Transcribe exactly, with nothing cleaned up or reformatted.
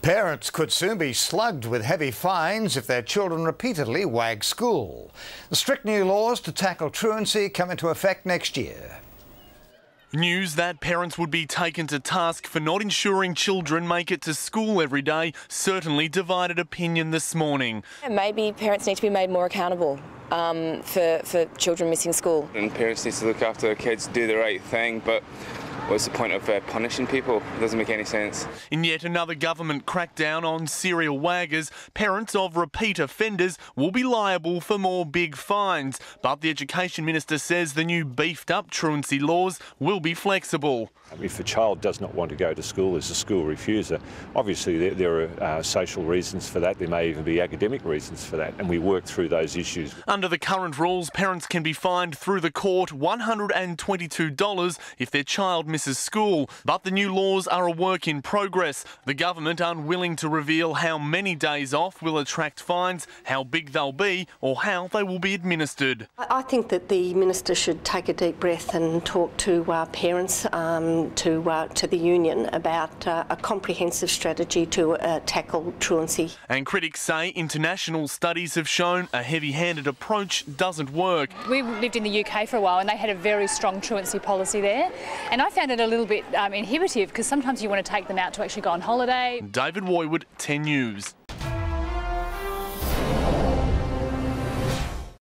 Parents could soon be slugged with heavy fines if their children repeatedly wag school. The strict new laws to tackle truancy come into effect next year. News that parents would be taken to task for not ensuring children make it to school every day certainly divided opinion this morning. Maybe parents need to be made more accountable um, for, for children missing school. And parents need to look after their kids, do the right thing, but what's the point of uh, punishing people? It doesn't make any sense. In yet another government crackdown on serial waggers, parents of repeat offenders will be liable for more big fines. But the Education Minister says the new beefed-up truancy laws will be flexible. If a child does not want to go to school, is a school refuser, obviously there, there are uh, social reasons for that. There may even be academic reasons for that, and we work through those issues. Under the current rules, parents can be fined through the court one hundred twenty-two dollars if their child misses school. But the new laws are a work in progress. The government unwilling to reveal how many days off will attract fines, how big they'll be, or how they will be administered. I think that the Minister should take a deep breath and talk to uh, parents, um, to, uh, to the union about uh, a comprehensive strategy to uh, tackle truancy. And critics say international studies have shown a heavy-handed approach doesn't work. We lived in the U K for a while and they had a very strong truancy policy there, and I found it a little bit um, inhibitive because sometimes you want to take them out to actually go on holiday. David Woywood, ten News.